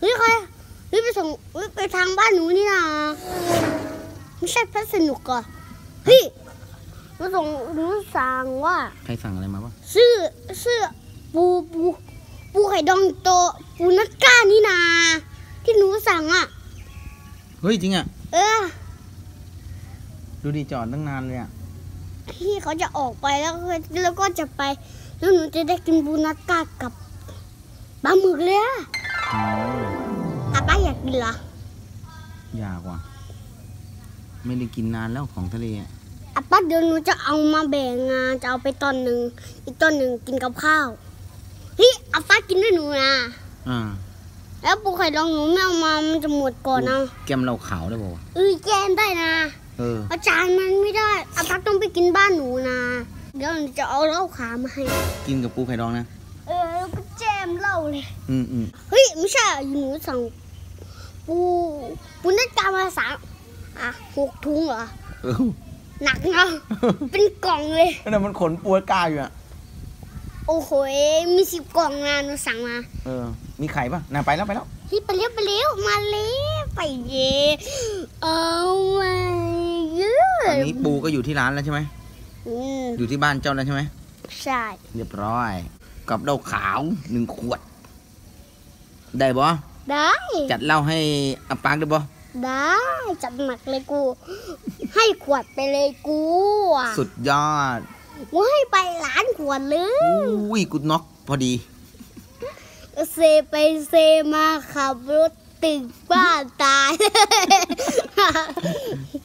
ฮ้ยใครเฮ้ยไปส่งเฮ้ยไปทางบ้านหนูนี่นะไม่ใช่พัสนุกอ่ะเฮ้ยมาส่งหนูสั่งว่าใครสั่งอะไรมาปะซื้อปูไข่ดองโตปูนักก้านี่นาที่หนูสั่งอ่ะเฮ้ยจริงอ่ะดูดิจอดตั้งนานเลยอ่ะพี่เขาจะออกไปแล้วก็จะไปแล้วหนูจะได้กินปูนักก้ากับปลาหมึกเลยอ่ะป้าอยากกินเหรออยากว่ะไม่ได้กินนานแล้วของทะเลอ่ะป้าเดี๋ยวหนูจะเอามาแบ่งงานจะเอาไปตอนหนึ่งอีกตอนหนึ่งกินกับข้าวเฮ้ยป้ากินด้วยหนูนะแล้วปูไข่ดองหนูไม่เอามามันจะหมดก่อนเอาแกมเราขาวได้ป่าวแกมได้นะอาจารย์มันไม่ได้ป้าต้องไปกินบ้านหนูนะเดี๋ยวหนูจะเอาเหล้าขาวมาให้กินกับปูไข่ดองนะแล้วก็แจมเหล้าเลยเฮ้ยไม่ใช่หนูสั่งปูนัดการมา6 ถุงเหรอหนักเนาะเป็นกล่องเลยแต่มันขนปูกล้าอยู่อ่ะโอ้โหมี10 กล่องนะหนูสั่งมามีไข่ปะน่าไปแล้วพี่ไปเร็วมาเร็วไปเย่มาเยอะตอนนี้ปูก็อยู่ที่ร้านแล้วใช่ไหมอยู่ที่บ้านเจ้าแล้วใช่ไหมใช่เรียบร้อยกับเหล้าขาว1 ขวดได้บ่ได้จัดเหล้าให้อาปากได้บ่ได้จัดหนักเลยกูให้ขวดไปเลยกูสุดยอดให้ไป1,000 ขวดเลยอุ้ยกูน็อกพอดีเซไปเซมาขับรถตึกบ้านตาย